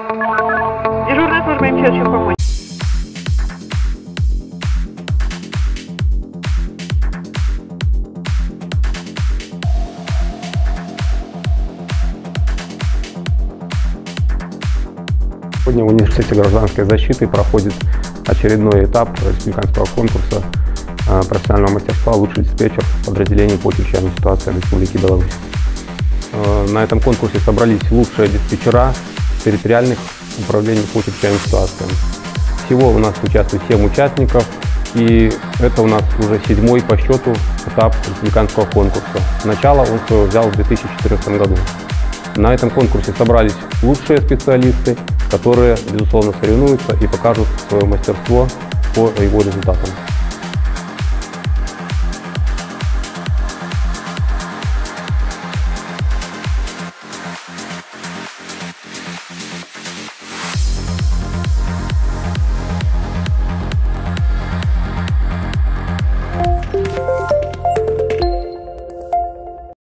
Дежурная служба МЧС, чем помочь? Сегодня в Университете гражданской защиты проходит очередной этап республиканского конкурса профессионального мастерства «Лучший диспетчер подразделений по чрезвычайным ситуациям Республики Беларусь». На этом конкурсе собрались лучшие диспетчера территориальных управлений по чрезвычайным ситуациям. Всего у нас участвует 7 участников, и это у нас уже 7-й по счету этап республиканского конкурса. Начало он свое взял в 2014 году. На этом конкурсе собрались лучшие специалисты, которые, безусловно, соревнуются и покажут свое мастерство по его результатам.